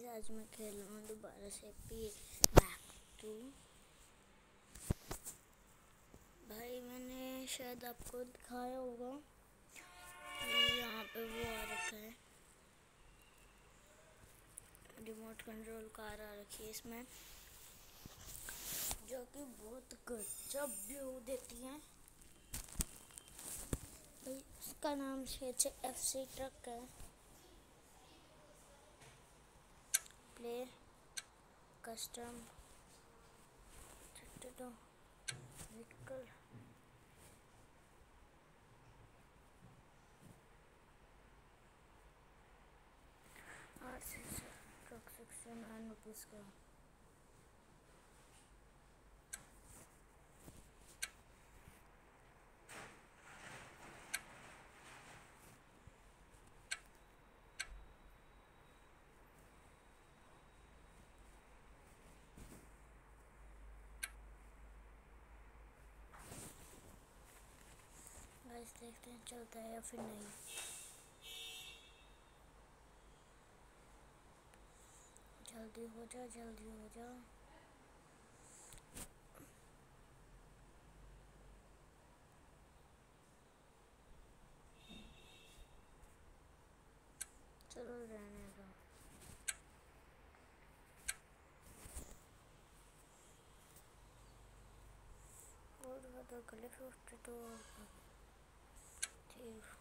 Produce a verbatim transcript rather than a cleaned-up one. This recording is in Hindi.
आज मैं खेल रहा हूँ दोबारा से पी बैक टू। भाई मैंने शायद आपको दिखाया होगा, यहाँ पे वो आ रखा है, रिमोट कंट्रोल कार आ रखी है इसमें, जो कि बहुत गजब व्यू देती है। इसका नाम शायद से एफ सी ट्रक है। Play custom vehicle R truck section nine rupees का। गाइस देखते हैं चलता है या फिर नहीं। जल्दी हो जा, जल्दी हो जा। चलो रहने दो। और बता गले फिफ्टी टू ठीक।